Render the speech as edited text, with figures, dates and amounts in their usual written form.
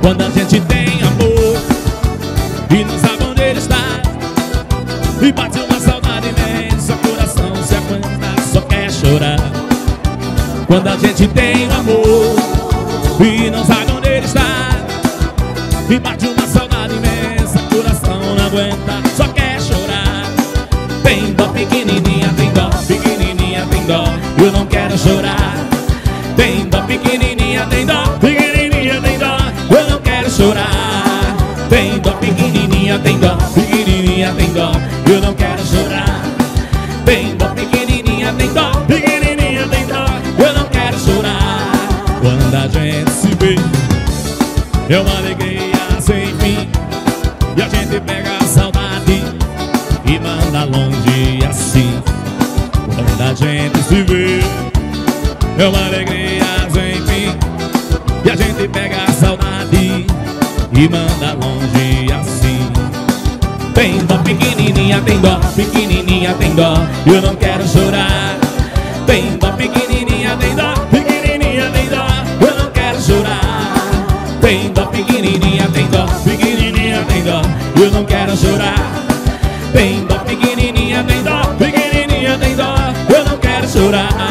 Quando a gente tem amor e não sabe onde ele está, e bate uma saudade imensa, o coração se aguenta, só quer chorar. Quando a gente tem amor e não sabe onde ele está, e bate uma saudade imensa, o coração não aguenta, só quer chorar. Tem dó, pequenininha, tem dó, pequenininha, tem dó, eu não quero chorar. Tem dó, pequenininha, tem dó, pequenininha, tem dó, eu não quero chorar. Tem dó, pequenininha, tem dó, pequenininha, tem dó, eu não quero chorar. Tem dó, pequenininha, tem dó, pequenininha, tem dó, eu não quero chorar. Quando a gente se vê, é uma alegria sem fim, e a gente pega a saudade e manda longe assim. Quando a gente se vê, é uma alegria sem fim, e a gente pega a saudade e manda longe assim. Tem dó, pequenininha, tem dó, pequenininha, tem dó, eu não quero chorar. Tem dó, pequenininha, tem dó, pequenininha, tem dó, eu não quero chorar. Tem dó, pequenininha, tem dó, pequenininha, tem dó, eu não quero chorar. Tem dó, pequenininha, tem dó, pequenininha, tem dó, eu não quero chorar.